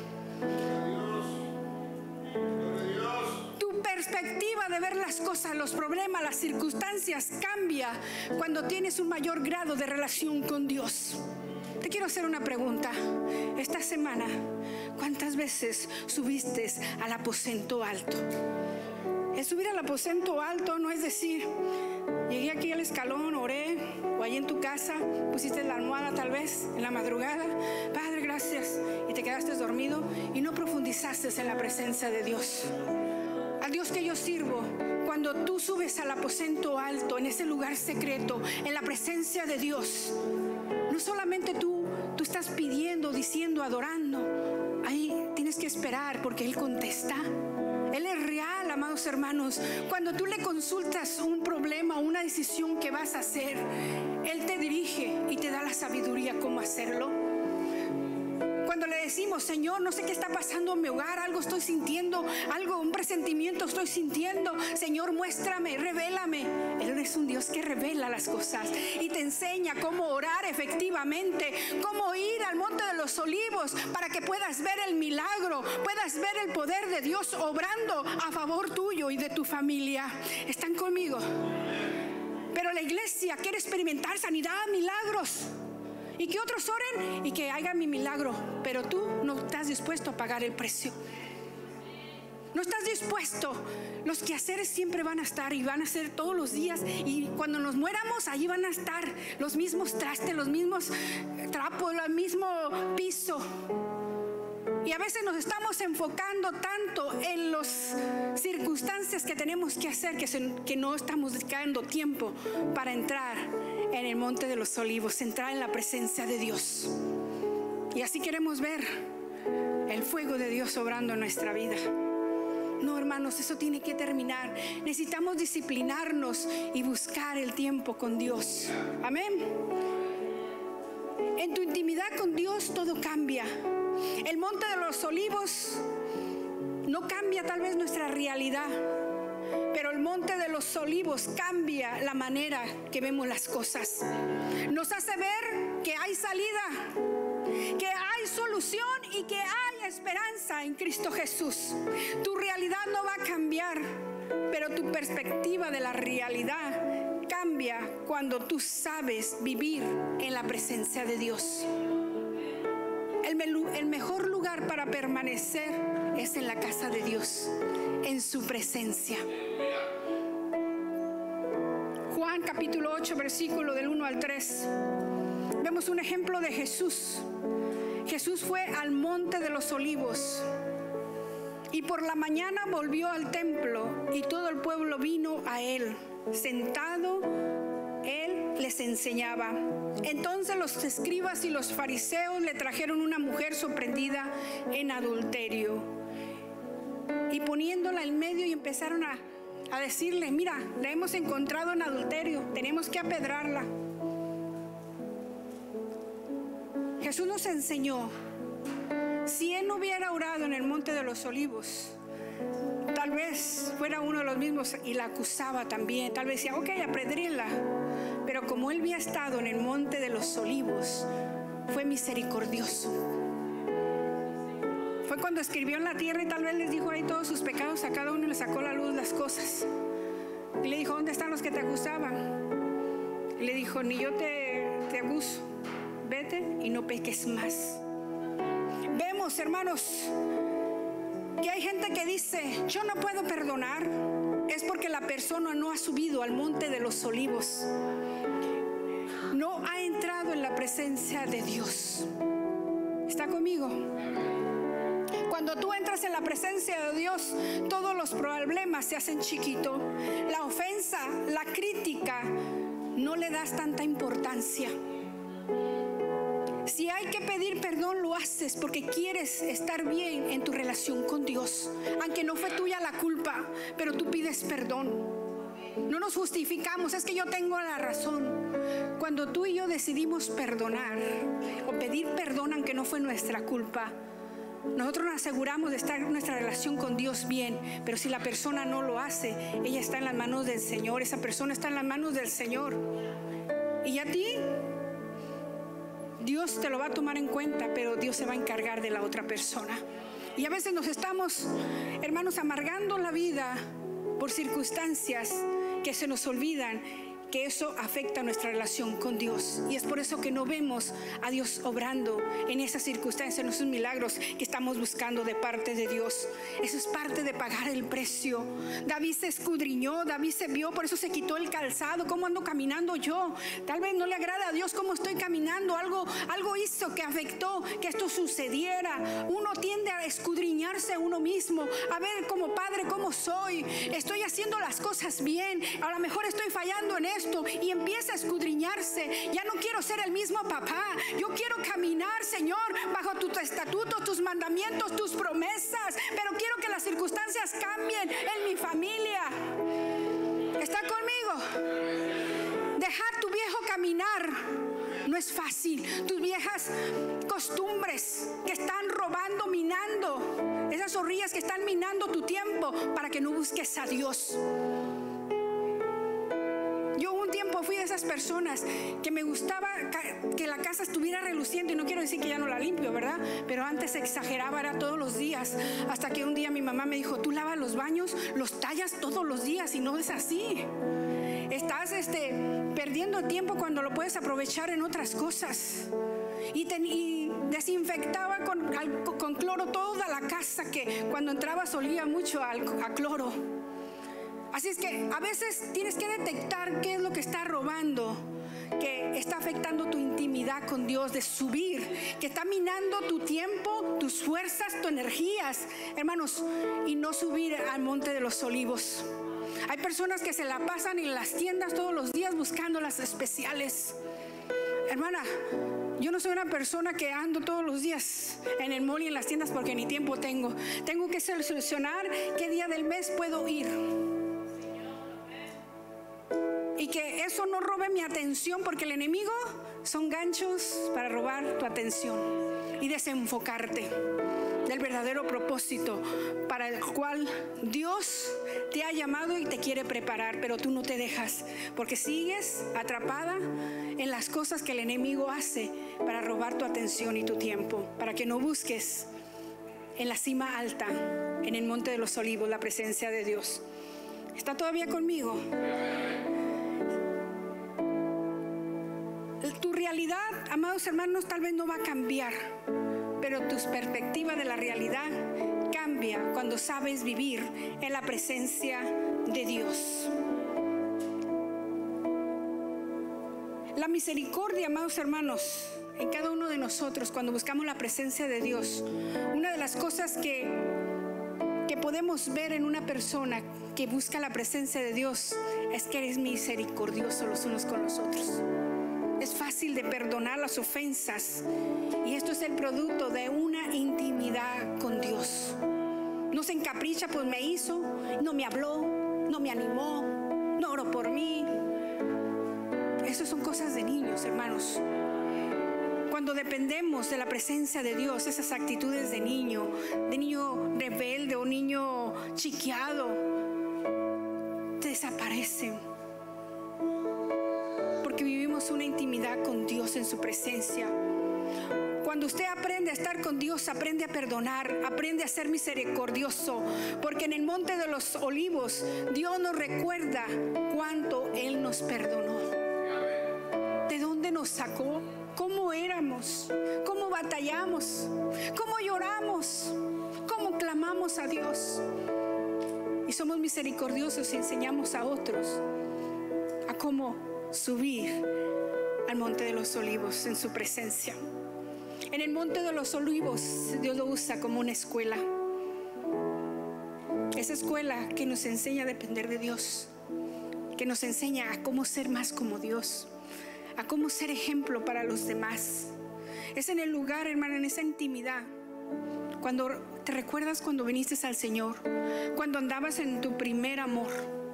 A: Tu perspectiva de ver las cosas, los problemas, las circunstancias cambia cuando tienes un mayor grado de relación con Dios. Te quiero hacer una pregunta. Esta semana, ¿cuántas veces subiste al aposento alto? El subir al aposento alto no es decir: llegué aquí al escalón, oré, o allí en tu casa pusiste la almohada tal vez en la madrugada, Padre, gracias, y te quedaste dormido y no profundizaste en la presencia de Dios. Al Dios que yo sirvo, cuando tú subes al aposento alto, en ese lugar secreto, en la presencia de Dios, no solamente tú, tú estás pidiendo, diciendo, adorando. Ahí tienes que esperar, porque Él contesta. Él es real, amados hermanos. Cuando tú le consultas un problema, una decisión que vas a hacer, Él te dirige y te da la sabiduría cómo hacerlo. Cuando le decimos: Señor, no sé qué está pasando en mi hogar, algo estoy sintiendo, algo, un presentimiento estoy sintiendo, Señor, muéstrame, revélame. Él es un Dios que revela las cosas y te enseña cómo orar efectivamente, cómo ir al monte de los olivos para que puedas ver el milagro, puedas ver el poder de Dios obrando a favor tuyo y de tu familia. ¿Están conmigo? Pero la iglesia quiere experimentar sanidad, milagros. Y que otros oren y que hagan mi milagro. Pero tú no estás dispuesto a pagar el precio. No estás dispuesto. Los quehaceres siempre van a estar y van a ser todos los días. Y cuando nos muéramos, allí van a estar los mismos trastes, los mismos trapos, el mismo piso. Y a veces nos estamos enfocando tanto en las circunstancias que tenemos que hacer que, se, que no estamos dedicando tiempo para entrar en el Monte de los Olivos, entrar en la presencia de Dios. Y así queremos ver el fuego de Dios obrando en nuestra vida. No, hermanos, eso tiene que terminar. Necesitamos disciplinarnos y buscar el tiempo con Dios. Amén. En tu intimidad con Dios todo cambia. El Monte de los Olivos no cambia tal vez nuestra realidad, pero el Monte de los Olivos cambia la manera que vemos las cosas. Nos hace ver que hay salida, que hay solución y que hay esperanza en Cristo Jesús. Tu realidad no va a cambiar, pero tu perspectiva de la realidad cambia cuando tú sabes vivir en la presencia de Dios. El, el mejor lugar para permanecer es en la casa de Dios, en su presencia. Juan capítulo ocho, versículo del uno al tres. Vemos un ejemplo de Jesús. Jesús fue al Monte de los Olivos y por la mañana volvió al templo y todo el pueblo vino a él. Sentado, él les enseñaba. Entonces los escribas y los fariseos le trajeron una mujer sorprendida en adulterio y poniéndola en medio y empezaron a, a decirle: mira, la hemos encontrado en adulterio, tenemos que apedrarla. Jesús nos enseñó, si él no hubiera orado en el Monte de los Olivos, tal vez fuera uno de los mismos y la acusaba también. Tal vez decía, ok, apedréenla. Pero como él había estado en el Monte de los Olivos, fue misericordioso. Fue cuando escribió en la tierra y tal vez les dijo ahí todos sus pecados, a cada uno le sacó a la luz las cosas. Y le dijo, ¿dónde están los que te acusaban? Y le dijo, ni yo te, te acuso. Vete y no peques más. Vemos, hermanos, que hay gente que dice, yo no puedo perdonar. Es porque la persona no ha subido al Monte de los Olivos, no ha entrado en la presencia de Dios. ¿Está conmigo? Cuando tú entras en la presencia de Dios, todos los problemas se hacen chiquitos. La ofensa, la crítica, no le das tanta importancia. Si hay que pedir perdón, lo haces porque quieres estar bien en tu relación con Dios. Aunque no fue tuya la culpa, pero tú pides perdón. No nos justificamos, es que yo tengo la razón. Cuando tú y yo decidimos perdonar o pedir perdón aunque no fue nuestra culpa, nosotros nos aseguramos de estar en nuestra relación con Dios bien. Pero si la persona no lo hace, ella está en las manos del Señor. Esa persona está en las manos del Señor. Y a ti, Dios te lo va a tomar en cuenta, pero Dios se va a encargar de la otra persona. Y a veces nos estamos, hermanos, amargando la vida por circunstancias que se nos olvidan que eso afecta nuestra relación con Dios. Y es por eso que no vemos a Dios obrando en esas circunstancias, en esos milagros que estamos buscando de parte de Dios. Eso es parte de pagar el precio. David se escudriñó, David se vio, por eso se quitó el calzado. ¿Cómo ando caminando yo? Tal vez no le agrada a Dios cómo estoy caminando. Algo, algo hizo que afectó que esto sucediera. Uno tiende a escudriñarse a uno mismo, a ver como padre cómo soy. Estoy haciendo las cosas bien, a lo mejor estoy fallando en esto, y empieza a escudriñarse. Ya no quiero ser el mismo papá, yo quiero caminar, Señor, bajo tus estatutos, tus mandamientos, tus promesas, pero quiero que las circunstancias cambien en mi familia. ¿Está conmigo? Dejar tu viejo caminar no es fácil. Tus viejas costumbres que están robando, minando, esas zorrillas que están minando tu tiempo para que no busques a Dios. Yo un tiempo fui de esas personas que me gustaba que la casa estuviera reluciente, y no quiero decir que ya no la limpio, ¿verdad? Pero antes exageraba, era todos los días, hasta que un día mi mamá me dijo, tú lavas los baños, los tallas todos los días, y no es así. estás este, perdiendo tiempo cuando lo puedes aprovechar en otras cosas. Y, ten, y desinfectaba con, al, con cloro toda la casa, que cuando entrabas olía mucho al, a cloro. Así es que a veces tienes que detectar qué es lo que está robando, que está afectando tu intimidad con Dios, de subir, que está minando tu tiempo, tus fuerzas, tus energías, hermanos, y no subir al Monte de los Olivos. Hay personas que se la pasan en las tiendas todos los días buscando las especiales. Hermana, yo no soy una persona que ando todos los días en el mall y en las tiendas porque ni tiempo tengo. Tengo que seleccionar qué día del mes puedo ir. Y que eso no robe mi atención, porque el enemigo son ganchos para robar tu atención y desenfocarte del verdadero propósito para el cual Dios te ha llamado y te quiere preparar, pero tú no te dejas, porque sigues atrapada en las cosas que el enemigo hace para robar tu atención y tu tiempo, para que no busques en la cima alta, en el Monte de los Olivos, la presencia de Dios. ¿Está todavía conmigo? Tu realidad, amados hermanos, tal vez no va a cambiar, pero tu perspectiva de la realidad cambia cuando sabes vivir en la presencia de Dios. La misericordia, amados hermanos, en cada uno de nosotros, cuando buscamos la presencia de Dios, una de las cosas que, que podemos ver en una persona que busca la presencia de Dios es que eres misericordioso los unos con los otros. Es fácil de perdonar las ofensas, y esto es el producto de una intimidad con Dios. No se encapricha, pues me hizo, no me habló, no me animó, no oró por mí. Esas son cosas de niños, hermanos. Cuando dependemos de la presencia de Dios, esas actitudes de niño, de niño rebelde o niño chiqueado, desaparecen. Porque vivimos una intimidad con Dios en su presencia. Cuando usted aprende a estar con Dios, aprende a perdonar, aprende a ser misericordioso, porque en el Monte de los Olivos Dios nos recuerda cuánto Él nos perdonó, de dónde nos sacó, cómo éramos, cómo batallamos, cómo lloramos, cómo clamamos a Dios. Y somos misericordiosos y enseñamos a otros a cómo subir al Monte de los Olivos en su presencia. En el Monte de los Olivos Dios lo usa como una escuela. Esa escuela que nos enseña a depender de Dios, que nos enseña a cómo ser más como Dios, a cómo ser ejemplo para los demás. Es en el lugar, hermano, en esa intimidad, cuando te recuerdas cuando viniste al Señor, cuando andabas en tu primer amor.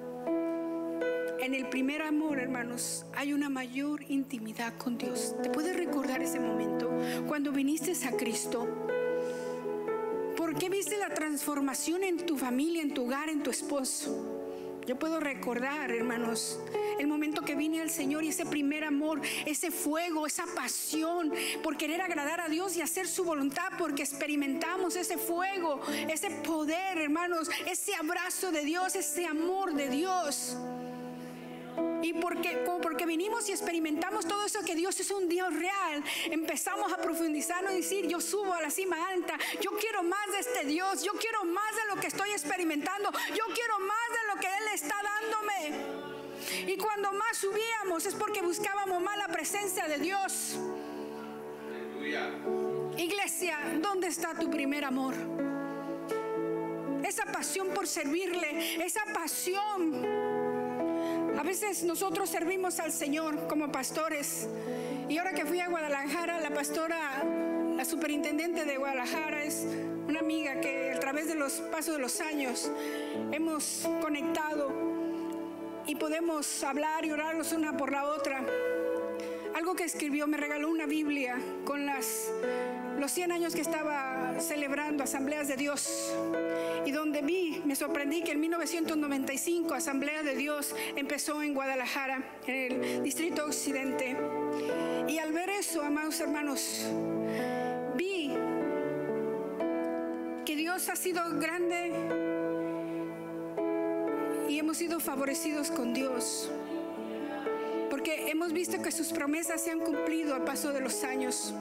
A: En el primer amor, hermanos, hay una mayor intimidad con Dios. ¿Te puedes recordar ese momento cuando viniste a Cristo? ¿Por qué viste la transformación en tu familia, en tu hogar, en tu esposo? Yo puedo recordar, hermanos, el momento que vine al Señor y ese primer amor, ese fuego, esa pasión por querer agradar a Dios y hacer su voluntad, porque experimentamos ese fuego, ese poder, hermanos, ese abrazo de Dios, ese amor de Dios. Y porque, porque vinimos y experimentamos todo eso, que Dios es un Dios real, empezamos a profundizarnos y decir: yo subo a la cima alta, yo quiero más de este Dios, yo quiero más de lo que estoy experimentando, yo quiero más de lo que Él está dándome. Y cuando más subíamos es porque buscábamos más la presencia de Dios. Iglesia, ¿dónde está tu primer amor? Esa pasión por servirle, esa pasión. A veces nosotros servimos al Señor como pastores, y ahora que fui a Guadalajara, la pastora, la superintendente de Guadalajara es una amiga que a través de los pasos de los años hemos conectado y podemos hablar y orarnos una por la otra. Algo que escribió, me regaló una Biblia con las, los cien años que estaba celebrando Asambleas de Dios, y donde vi, me sorprendí que en mil novecientos noventa y cinco Asamblea de Dios empezó en Guadalajara, en el Distrito Occidente. Y al ver eso, amados hermanos, vi que Dios ha sido grande y hemos sido favorecidos con Dios. hemos visto que sus promesas se han cumplido al paso de los años.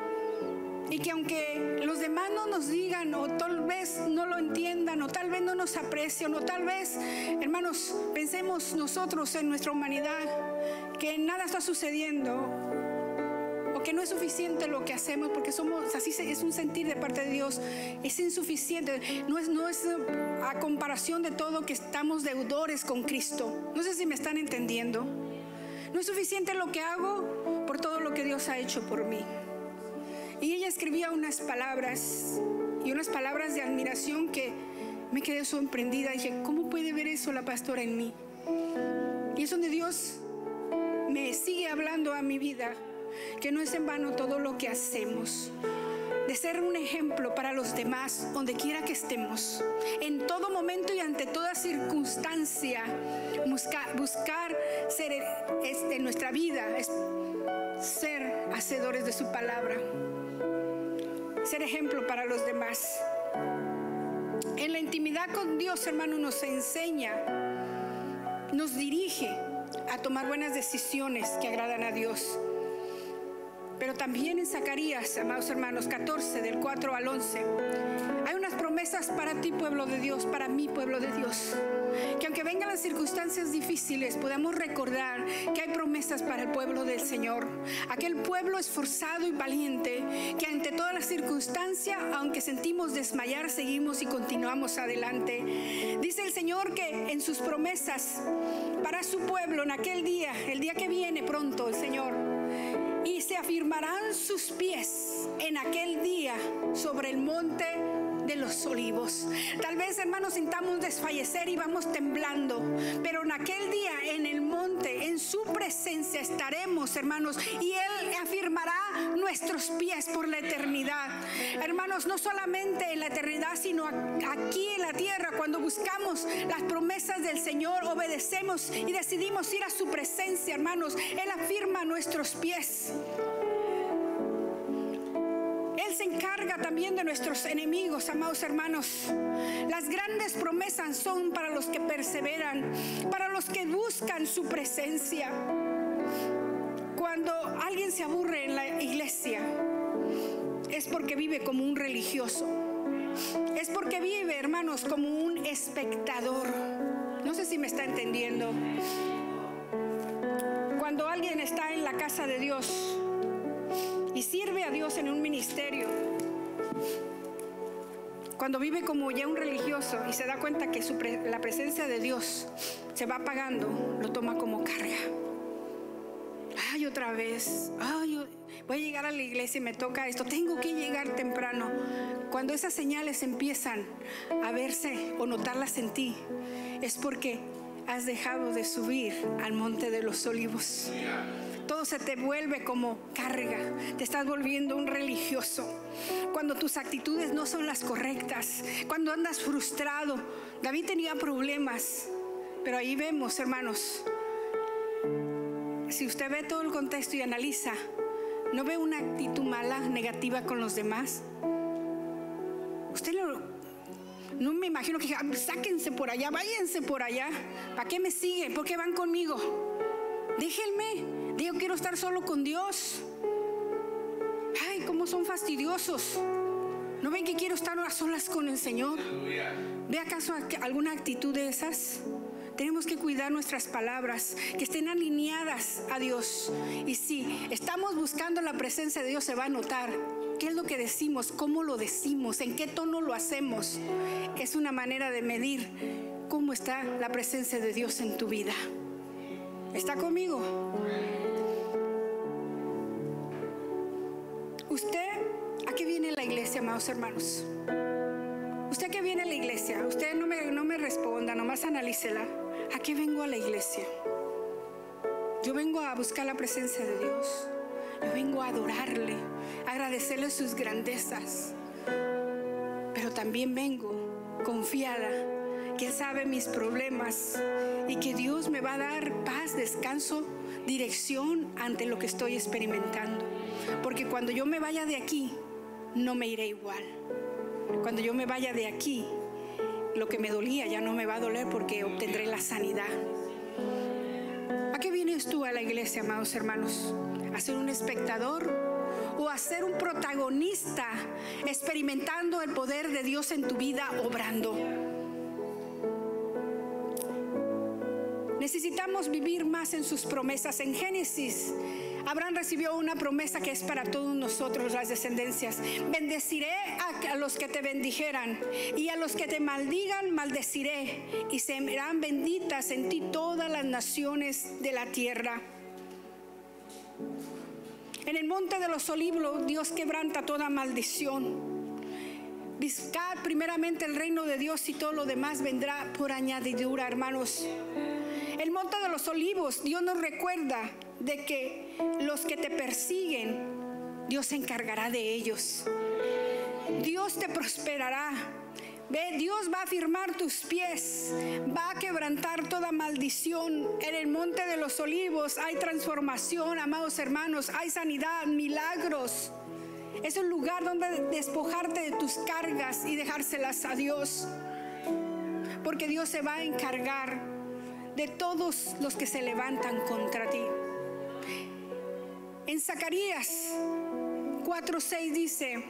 A: Y que aunque los demás no nos digan, o tal vez no lo entiendan, o tal vez no nos aprecien, o tal vez, hermanos, pensemos nosotros en nuestra humanidad que nada está sucediendo, o que no es suficiente lo que hacemos, porque somos, así es un sentir de parte de Dios, es insuficiente, no es, no es a comparación de todo que estamos deudores con Cristo. No sé si me están entendiendo. No es suficiente lo que hago por todo lo que Dios ha hecho por mí. Y ella escribía unas palabras, y unas palabras de admiración que me quedé sorprendida. Dije, ¿cómo puede ver eso la pastora en mí? Y es donde Dios me sigue hablando a mi vida, que no es en vano todo lo que hacemos, de ser un ejemplo para los demás, donde quiera que estemos, en todo momento y ante toda circunstancia, buscar, buscar ser este, en nuestra vida, es ser hacedores de su palabra, ser ejemplo para los demás. En la intimidad con Dios, hermano, nos enseña, nos dirige a tomar buenas decisiones que agradan a Dios. Pero también en Zacarías, amados hermanos, catorce, del cuatro al once, hay unas promesas para ti, pueblo de Dios, para mí, pueblo de Dios. Que aunque vengan las circunstancias difíciles, podamos recordar que hay promesas para el pueblo del Señor. Aquel pueblo esforzado y valiente, que ante todas las circunstancias, aunque sentimos desmayar, seguimos y continuamos adelante. Dice el Señor que en sus promesas para su pueblo en aquel día, el día que viene pronto el Señor, y se afirmarán sus pies en aquel día sobre el monte de los olivos. Tal vez, hermanos, sintamos desfallecer y vamos temblando, pero en aquel día en el monte, en su presencia estaremos, hermanos, y Él afirmará nuestros pies por la eternidad. Hermanos, no solamente en la eternidad, sino aquí en la tierra, cuando buscamos las promesas del Señor, obedecemos y decidimos ir a su presencia, hermanos, Él afirma nuestros pies. Él se encarga también de nuestros enemigos, amados hermanos. Las grandes promesas son para los que perseveran, para los que buscan su presencia. Cuando alguien se aburre en la iglesia, es porque vive como un religioso. Es porque vive, hermanos, como un espectador. No sé si me está entendiendo. Cuando alguien está en la casa de Dios y sirve a Dios en un ministerio, cuando vive como ya un religioso y se da cuenta que su pre- la presencia de Dios se va apagando, lo toma como carga. Ay, otra vez, ay, voy a llegar a la iglesia y me toca esto, tengo que llegar temprano. Cuando esas señales empiezan a verse o notarlas en ti, es porque has dejado de subir al monte de los olivos. Todo se te vuelve como carga, te estás volviendo un religioso. Cuando tus actitudes no son las correctas, cuando andas frustrado. David tenía problemas, pero ahí vemos, hermanos, si usted ve todo el contexto y analiza, ¿no ve una actitud mala, negativa con los demás? Usted lo, no me imagino que diga, sáquense por allá, váyanse por allá. ¿Para qué me siguen? ¿Por qué van conmigo? Déjenme. Yo quiero estar solo con Dios. Ay, cómo son fastidiosos. ¿No ven que quiero estar a solas con el Señor? ¿Ve acaso alguna actitud de esas? Tenemos que cuidar nuestras palabras, que estén alineadas a Dios. Y si estamos buscando la presencia de Dios, se va a notar qué es lo que decimos, cómo lo decimos, en qué tono lo hacemos. Es una manera de medir cómo está la presencia de Dios en tu vida. ¿Está conmigo? ¿Usted a qué viene la iglesia, amados hermanos? ¿Usted a qué viene a la iglesia? Usted no me, no me responda, nomás analícela. ¿A qué vengo a la iglesia? Yo vengo a buscar la presencia de Dios. Yo vengo a adorarle, a agradecerle sus grandezas. Pero también vengo confiada que Él sabe mis problemas y que Dios me va a dar paz, descanso, dirección ante lo que estoy experimentando. Porque cuando yo me vaya de aquí, no me iré igual. Cuando yo me vaya de aquí, lo que me dolía ya no me va a doler porque obtendré la sanidad. ¿A qué viene vienes tú a la iglesia, amados hermanos? ¿A ser un espectador o a ser un protagonista experimentando el poder de Dios en tu vida, obrando? Necesitamos vivir más en sus promesas. En Génesis, Abraham recibió una promesa que es para todos nosotros, las descendencias. Bendeciré a los que te bendijeran, y a los que te maldigan maldeciré, y serán benditas en ti todas las naciones de la tierra. En el monte de los olivos, Dios quebranta toda maldición. Buscad primeramente el reino de Dios y todo lo demás vendrá por añadidura, hermanos. El monte de los olivos, Dios nos recuerda de que los que te persiguen, Dios se encargará de ellos. Dios te prosperará. Ve, Dios va a firmar tus pies, va a quebrantar toda maldición. En el monte de los olivos hay transformación, amados hermanos, hay sanidad, milagros. Es un lugar donde despojarte de tus cargas y dejárselas a Dios, porque Dios se va a encargar de todos los que se levantan contra ti. En Zacarías cuatro seis dice: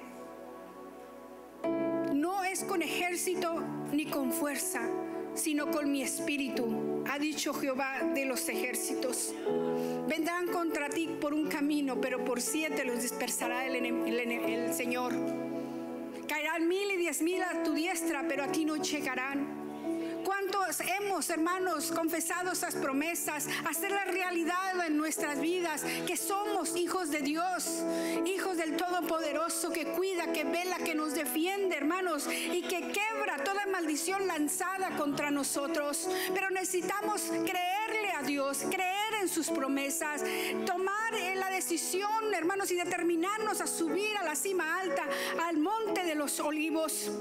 A: no es con ejército ni con fuerza, sino con mi espíritu, ha dicho Jehová de los ejércitos. Vendrán contra ti por un camino, pero por siete los dispersará el, el, el, el Señor. Caerán mil y diez mil a tu diestra, pero a ti no llegarán. ¿Cuántos hemos, hermanos, confesado esas promesas, hacerlas realidad en nuestras vidas, que somos hijos de Dios, hijos del Todopoderoso, que cuida, que vela, que nos defiende, hermanos, y que quebra toda maldición lanzada contra nosotros? Pero necesitamos creerle a Dios, creer en sus promesas, tomar la decisión, hermanos, y determinarnos a subir a la cima alta, al monte de los olivos.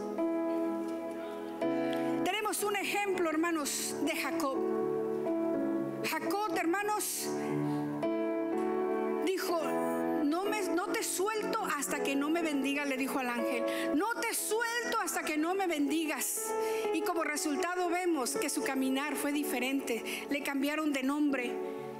A: Tenemos un ejemplo, hermanos, de Jacob. Jacob, hermanos, dijo: no, me, no te suelto hasta que no me bendigas, le dijo al ángel. No te suelto hasta que no me bendigas. Y como resultado vemos que su caminar fue diferente. Le cambiaron de nombre.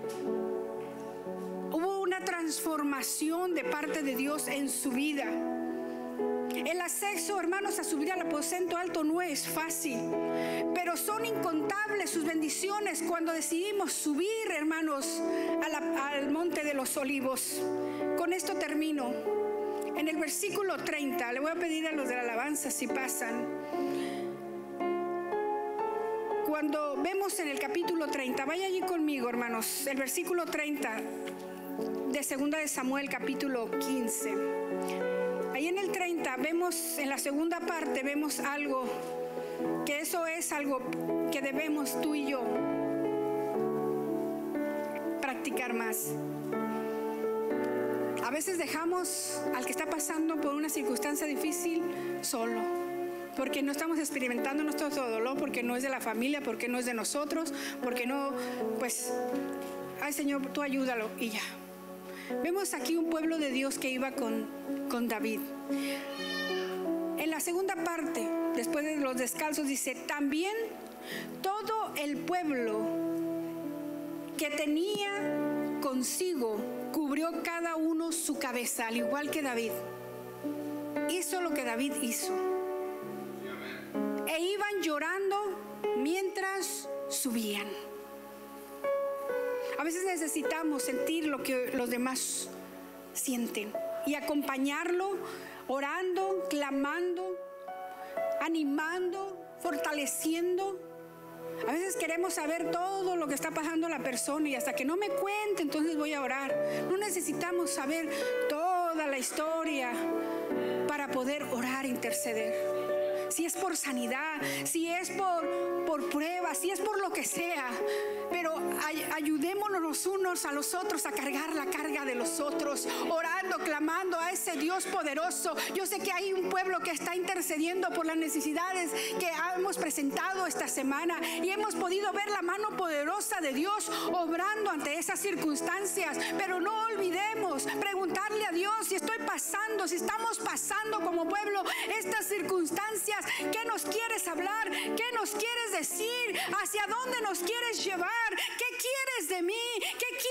A: Hubo una transformación de parte de Dios en su vida. El acceso, hermanos, a subir al aposento alto no es fácil, pero son incontables sus bendiciones cuando decidimos subir, hermanos, a la, al monte de los olivos. Con esto termino. En el versículo treinta, le voy a pedir a los de la alabanza si pasan. Cuando vemos en el capítulo treinta, vaya allí conmigo, hermanos, el versículo treinta de segunda de Samuel, capítulo quince. Ahí en el treinta vemos, en la segunda parte vemos algo, que eso es algo que debemos tú y yo practicar más. A veces dejamos al que está pasando por una circunstancia difícil solo, porque no estamos experimentando nuestro dolor, porque no es de la familia, porque no es de nosotros, porque no, pues, ay Señor, tú ayúdalo y ya. Vemos aquí un pueblo de Dios que iba con, con David. En la segunda parte, después de los descalzos, dice: también todo el pueblo que tenía consigo cubrió cada uno su cabeza, al igual que David. Hizo lo que David hizo. E iban llorando mientras subían. A veces necesitamos sentir lo que los demás sienten y acompañarlo, orando, clamando, animando, fortaleciendo. A veces queremos saber todo lo que está pasando a la persona y hasta que no me cuente, entonces voy a orar. No necesitamos saber toda la historia para poder orar e interceder. Si es por sanidad, si es por, por pruebas, si es por lo que sea, pero ay, ayudémonos los unos a los otros a cargar la carga de los otros, orando, clamando a ese Dios poderoso. Yo sé que hay un pueblo que está intercediendo por las necesidades que hemos presentado esta semana y hemos podido ver la mano poderosa de Dios obrando ante esas circunstancias, pero no olvidemos preguntarle a Dios si estoy pasando, si estamos pasando como pueblo estas circunstancias. ¿Qué nos quieres hablar? ¿Qué nos quieres decir? ¿Hacia dónde nos quieres llevar? ¿Qué quieres de mí? ¿Qué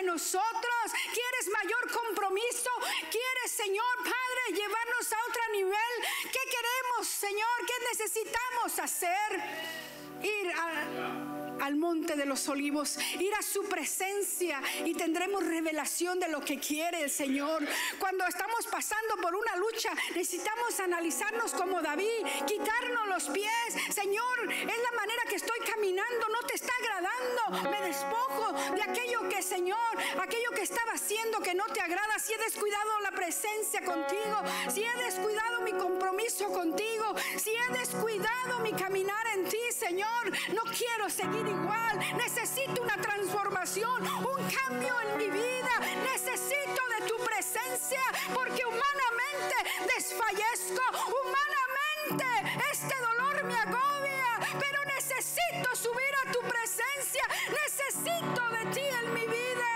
A: nosotros. ¿Quieres mayor compromiso? ¿Quieres, Señor Padre, llevarnos a otro nivel? ¿Qué queremos, Señor? ¿Qué necesitamos hacer? Ir a, al monte de los olivos, ir a su presencia, y tendremos revelación de lo que quiere el Señor. Cuando estamos pasando por una lucha, necesitamos analizarnos como David, quitarnos los pies. Señor, es la manera que estoy caminando, no te está agradando. Me despojo de aquello que, Señor, aquello que estaba haciendo que no te agrada. Si he descuidado la presencia contigo, si he descuidado mi compromiso contigo, si he descuidado mi caminar en ti, Señor, no quiero seguir igual. Necesito una transformación, un cambio en mi vida. Necesito de tu presencia, porque humanamente desfallezco, humanamente este dolor me agobia, pero necesito subir a tu presencia. Necesito de ti en mi vida.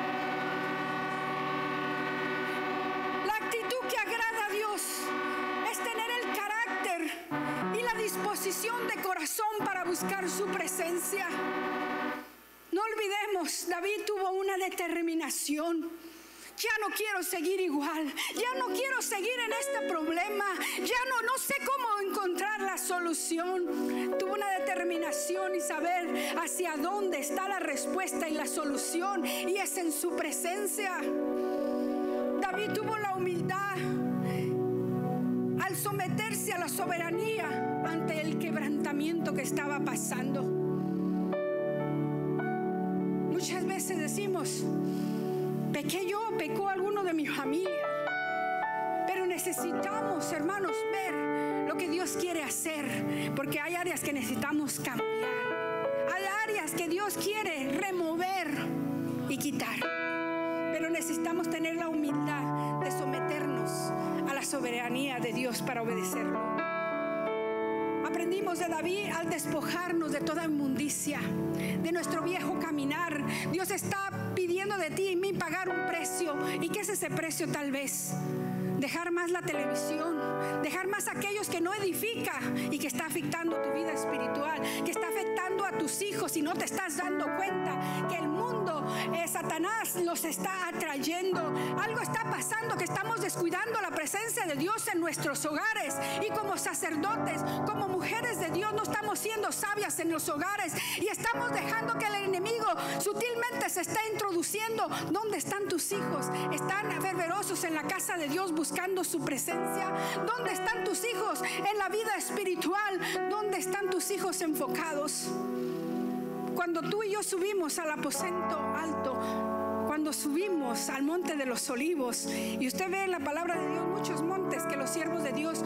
A: La actitud que agrada a Dios es tener el carácter y la disposición de corazón para buscar su presencia. No olvidemos, David tuvo una determinación. Ya no quiero seguir igual, ya no quiero seguir en este problema, ya no, no sé cómo encontrar la solución. Tuvo una determinación y saber hacia dónde está la respuesta y la solución, y es en su presencia. David tuvo la humildad al someterse a la soberanía ante el quebrantamiento que estaba pasando. Muchas veces decimos: pequé yo, pecó alguno de mi familia. Pero necesitamos, hermanos, ver lo que Dios quiere hacer, porque hay áreas que necesitamos cambiar. Hay áreas que Dios quiere remover y quitar. Pero necesitamos tener la humildad de someternos a la soberanía de Dios para obedecerlo. Aprendimos de David al despojarnos de toda inmundicia, de nuestro viejo caminar. Dios está pidiendo de ti y mí pagar un precio. ¿Y qué es ese precio? Tal vez dejar más la televisión, dejar más aquellos que no edifica y que está afectando tu vida espiritual, que está afectando a tus hijos y no te estás dando cuenta que el mundo, eh, Satanás los está atrayendo. Algo está pasando, que estamos descuidando la presencia de Dios en nuestros hogares, y como sacerdotes, como mujeres de Dios, no estamos siendo sabias en los hogares y estamos dejando que el enemigo sutilmente se está introduciendo. ¿Dónde están tus hijos? ¿Están fervorosos en la casa de Dios buscando su presencia? ¿Dónde están tus hijos en la vida espiritual? ¿Dónde están tus hijos enfocados? Cuando tú y yo subimos al aposento alto, cuando subimos al monte de los olivos, y usted ve en la palabra de Dios muchos montes que los siervos de Dios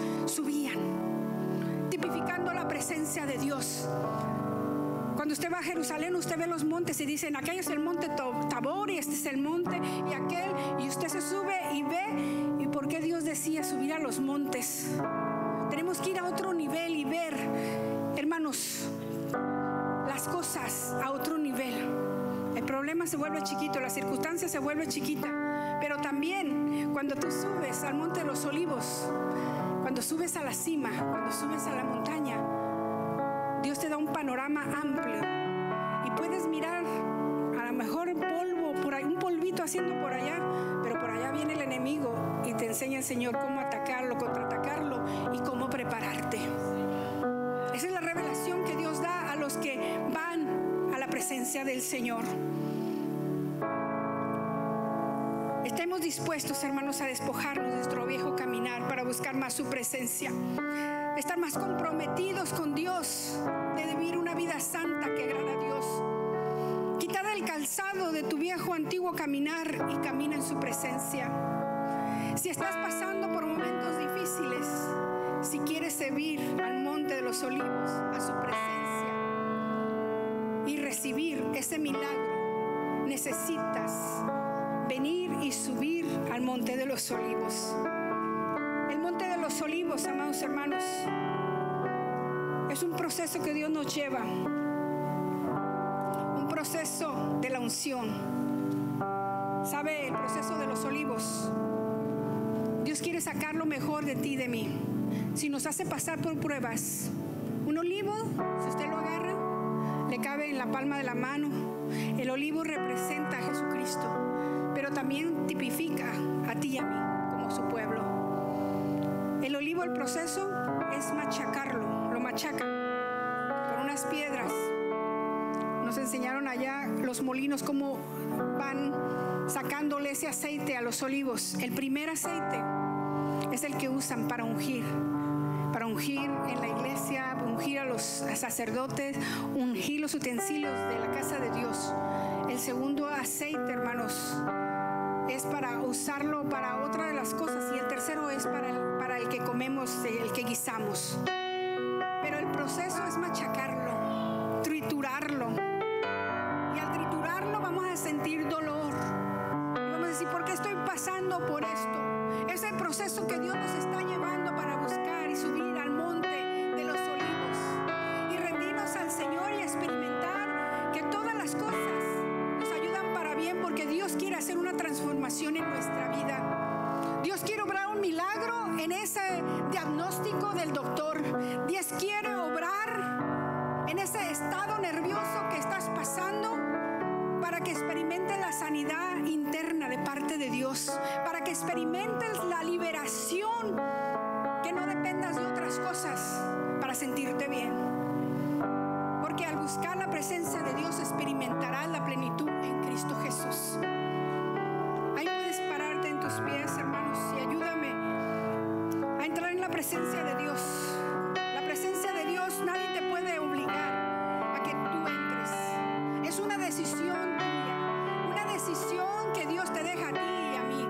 A: subían, tipificando la presencia de Dios. Cuando usted va a Jerusalén, usted ve los montes y dicen: aquel es el monte Tabor y este es el monte y aquel, y usted se sube y ve. ¿Y por qué Dios decía subir a los montes? Tenemos que ir a otro nivel y ver, hermanos, las cosas a otro nivel. El problema se vuelve chiquito, la circunstancia se vuelve chiquita, pero también cuando tú subes al monte de los olivos, cuando subes a la cima, cuando subes a la montaña, Dios te da un panorama amplio y puedes mirar a lo mejor polvo, por ahí, un polvito haciendo por allá, pero por allá viene el enemigo y te enseña el Señor cómo atacarlo, contraatacarlo y cómo prepararte. Esa es la revelación que Dios da a los que van a la presencia del Señor. Estemos dispuestos, hermanos, a despojarnos de nuestro viejo caminar para buscar más su presencia, estar más comprometidos con Dios, de vivir una vida santa que agrada a Dios. Quitar el calzado de tu viejo antiguo caminar y camina en su presencia. Si estás pasando por momentos difíciles, si quieres subir al monte de los olivos, a su presencia, y recibir ese milagro, necesitas venir y subir al monte de los olivos. El monte de los olivos, amados hermanos, es un proceso que Dios nos lleva, un proceso de la unción. ¿Sabe? El proceso de los olivos, Dios quiere sacar lo mejor de ti y de mí. Si nos hace pasar por pruebas, un olivo, si usted lo agarra, le cabe en en la palma de la mano. El olivo representa a Jesucristo, pero también tipifica a ti y a mí como su pueblo. El olivo, el proceso es machacarlo, lo machacan con unas piedras. Nos enseñaron allá los molinos cómo van sacándole ese aceite a los olivos. El primer aceite es el que usan para ungir, para ungir en la iglesia, ungir a los sacerdotes, ungir los utensilios de la casa de Dios. El segundo aceite, hermanos, es para usarlo para otra de las cosas, y el tercero es para el, para el que comemos, el que guisamos. Pero el proceso es machacarlo, triturarlo, y al triturarlo vamos a sentir dolor y vamos a decir: ¿por qué estoy pasando por esto? Es el proceso que Dios nos está llevando para buscar y subir al monte de los olivos y rendirnos al Señor y experimentar que todas las cosas nos ayudan para bien, porque Dios quiere hacer una transformación en nuestra vida. Dios quiere obrar un milagro en ese diagnóstico del doctor. Dios quiere obrar en ese estado nervioso que estás pasando, para que experimentes la sanidad interna de parte de Dios, para que experimentes la liberación, que no dependas de otras cosas para sentirte bien. Porque al buscar la presencia de Dios experimentarás la plenitud en Cristo Jesús. Ahí puedes pararte en tus pies, hermanos, y ayúdame a entrar en la presencia de Dios. La presencia de Dios nadie te puede obligar a que tú entres. Es una decisión tuya, una decisión que Dios te deja a ti y a mí.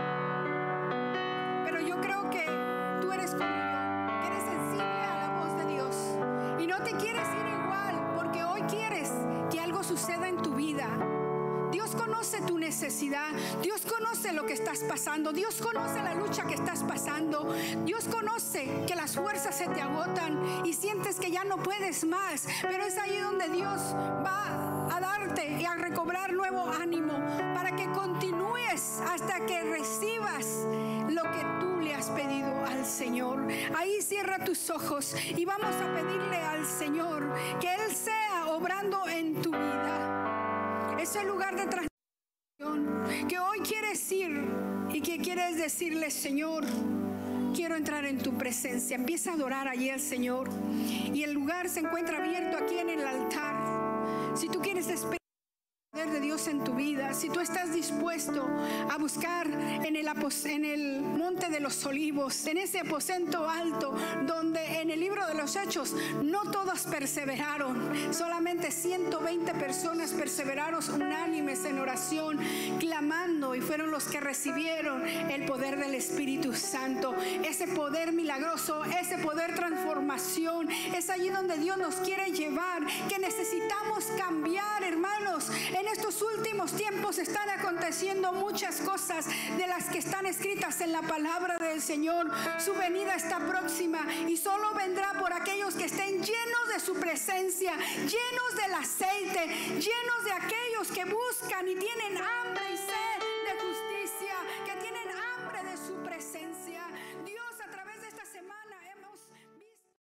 A: Pero yo creo que tú eres como yo, que eres sensible a la voz de Dios y no te quieres ir igual, porque hoy quieres que algo suceda en tu vida. Dios conoce tu necesidad, Dios conoce lo que estás pasando, Dios conoce la lucha que estás pasando, Dios conoce que las fuerzas se te agotan y sientes que ya no puedes más, pero es ahí donde Dios va a darte y a recobrar nuevo ánimo para que continúes hasta que recibas lo que tú le has pedido al Señor. Ahí cierra tus ojos y vamos a pedirle al Señor que Él sea obrando en tu vida. Ese lugar de transformación que hoy quieres ir y que quieres decirle: Señor, quiero entrar en tu presencia. Empieza a adorar allí al Señor, y el lugar se encuentra abierto aquí en el altar. Si tú quieres despedir el poder de Dios en tu vida, si tú estás dispuesto a buscar en el, en el monte de los olivos, en ese aposento alto donde en el libro de los Hechos no todos perseveraron, solamente ciento veinte personas perseveraron unánimes en oración, clamando, y fueron los que recibieron el poder del Espíritu Santo, ese poder milagroso, ese poder transformación. Es allí donde Dios nos quiere llevar, que necesitamos cambiar, hermanos. En estos últimos tiempos están aconteciendo muchas cosas de las que están escritas en la palabra del Señor. Su venida está próxima y solo vendrá por aquellos que estén llenos de su presencia, llenos del aceite, llenos de aquellos que buscan y tienen hambre y sed de justicia, que tienen hambre de su presencia.